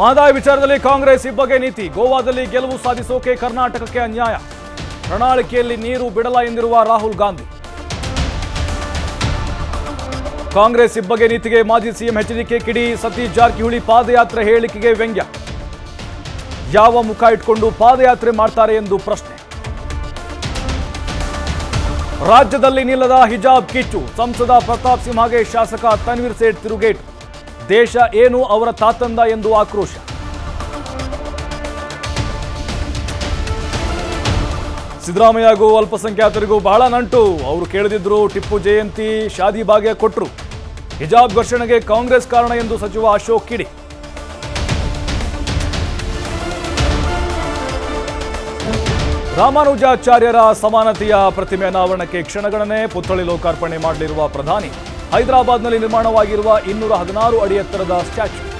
ಮಹದಾಯಿ ವಿಚಾರದಲ್ಲಿ ಕಾಂಗ್ರೆಸ್ ಇಬ್ಬಗೆ ನೀತಿ. ಗೋವಾದಲ್ಲಿ ಗೆಲುವು ಸಾಧಿಸೋಕೆ ಕರ್ನಾಟಕಕ್ಕೆ ಅನ್ಯಾಯ. ಪ್ರಣಾಳಿಕೆಯಲ್ಲಿ ನೀರು ಬಿಡಲ್ಲ ಎಂದಿರುವ ರಾಹುಲ್ ಗಾಂಧಿ. ಕಾಂಗ್ರೆಸ್ ಇಬ್ಬಗೆ ನೀತಿಗೆ ಮಾಜಿ ಸಿಎಂ ಎಚ್ಡಿಕೆ ಕಿಡಿ. ಸತೀಶ್ ಜಾರಕಿಹೊಳಿ ಪಾದಯಾತ್ರೆ ಹೇಳಿಕೆಗೆ ವ್ಯಂಗ್ಯ. ಯಾವ ಮುಖ ಇಟ್ಕೊಂಡು ಪಾದಯಾತ್ರೆ ಮಾಡ್ತಾರೆ ಎಂದು ಪ್ರಶ್ನೆ. ರಾಜ್ಯದಲ್ಲಿ ನಿಲ್ಲದ ಹಿಜಾಬ್ ಕಿಚ್ಚು. ಸಂಸದ ಪ್ರತಾಪ್ ಸಿಂಹಗೆ ಶಾಸಕ ತನ್ವೀರ್ ಸೇಠ್ ತಿರುಗೇಟು. ದೇಶ ಏನು ಅವರ ತಾತಂದ ಎಂದು ಆಕ್ರೋಶ. ಸಿದ್ದರಾಮಯ್ಯಗೂ ಅಲ್ಪಸಂಖ್ಯಾತರಿಗೂ ಬಹಳ ನಂಟು. ಅವರು ಕೇಳದಿದ್ರು ಟಿಪ್ಪು ಜಯಂತಿ ಶಾದಿ ಭಾಗ್ಯ ಕೊಟ್ಟರು. ಹಿಜಾಬ್ ಘರ್ಷಣೆಗೆ ಕಾಂಗ್ರೆಸ್ ಕಾರಣ ಎಂದು ಸಚಿವ ಅಶೋಕ್ ಕಿಡಿ. ರಾಮಾನುಜಾಚಾರ್ಯರ ಸಮಾನತೆಯ ಪ್ರತಿಮೆ ಅನಾವರಣಕ್ಕೆ ಕ್ಷಣಗಣನೆ. ಪುತ್ಥಳಿ ಲೋಕಾರ್ಪಣೆ ಮಾಡಲಿರುವ ಪ್ರಧಾನಿ. ಹೈದರಾಬಾದ್ನಲ್ಲಿ ನಿರ್ಮಾಣವಾಗಿರುವ 216 ಅಡಿ ಎತ್ತರದ ಸ್ಟ್ಯಾಚ್ಯೂ.